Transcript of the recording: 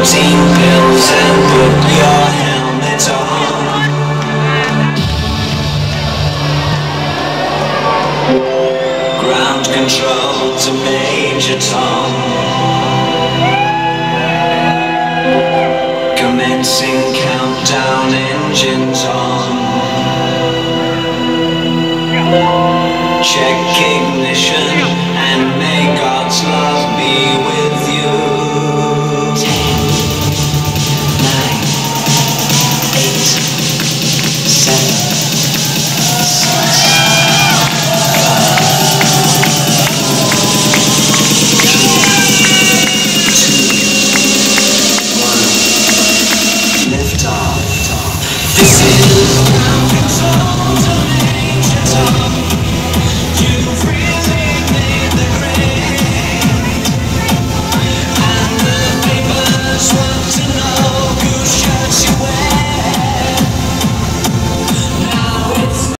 protein pills and put your helmet on. Ground control to Major Tom. Commencing countdown, engines on. Check ignition and may God's love be with you. 10, 9, 8, 7, 6, 5, 4, 3, 2, 1. Lift off. This is ground control.